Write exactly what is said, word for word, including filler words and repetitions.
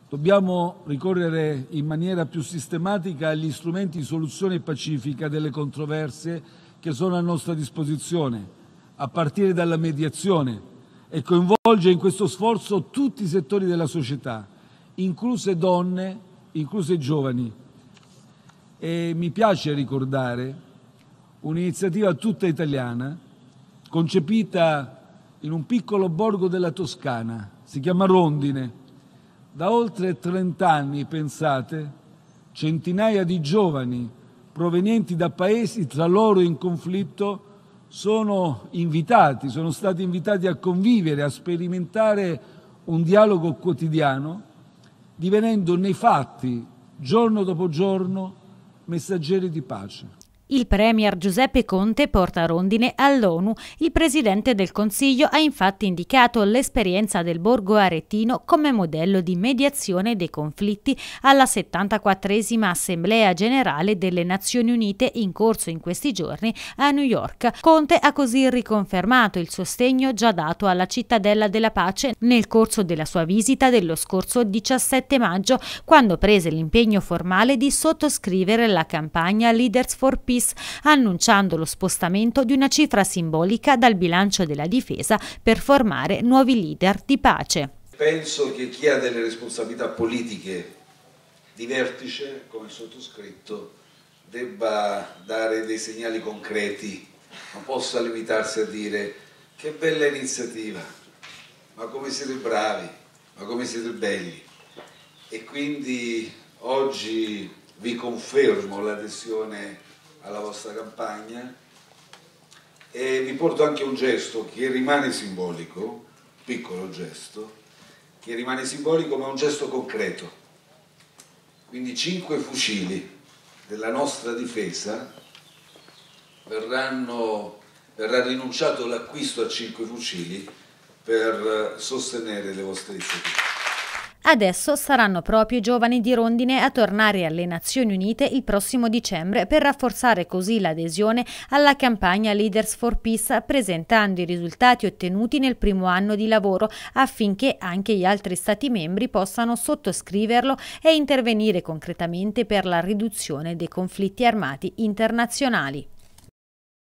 Dobbiamo ricorrere in maniera più sistematica agli strumenti di soluzione pacifica delle controversie che sono a nostra disposizione, a partire dalla mediazione, e coinvolge in questo sforzo tutti i settori della società, incluse donne, incluse giovani. E mi piace ricordare un'iniziativa tutta italiana, concepita in un piccolo borgo della Toscana, si chiama Rondine. Da oltre trent'anni, pensate, centinaia di giovani provenienti da paesi tra loro in conflitto sono invitati, sono stati invitati a convivere, a sperimentare un dialogo quotidiano, divenendo nei fatti, giorno dopo giorno, messaggeri di pace. Il premier Giuseppe Conte porta Rondine all'ONU. Il presidente del Consiglio ha infatti indicato l'esperienza del Borgo Aretino come modello di mediazione dei conflitti alla settantaquattresima Assemblea Generale delle Nazioni Unite in corso in questi giorni a New York. Conte ha così riconfermato il sostegno già dato alla Cittadella della Pace nel corso della sua visita dello scorso diciassette maggio, quando prese l'impegno formale di sottoscrivere la campagna Leaders for Peace, annunciando lo spostamento di una cifra simbolica dal bilancio della difesa per formare nuovi leader di pace. Penso che chi ha delle responsabilità politiche di vertice, come il sottoscritto, debba dare dei segnali concreti, non possa limitarsi a dire che bella iniziativa, ma come siete bravi, ma come siete belli. E quindi oggi vi confermo l'adesione alla vostra campagna e vi porto anche un gesto che rimane simbolico, piccolo gesto, che rimane simbolico ma è un gesto concreto. Quindi cinque fucili della nostra difesa verranno, verrà rinunciato l'acquisto a cinque fucili per sostenere le vostre iniziative. Adesso saranno proprio i giovani di Rondine a tornare alle Nazioni Unite il prossimo dicembre per rafforzare così l'adesione alla campagna Leaders for Peace, presentando i risultati ottenuti nel primo anno di lavoro affinché anche gli altri Stati membri possano sottoscriverlo e intervenire concretamente per la riduzione dei conflitti armati internazionali.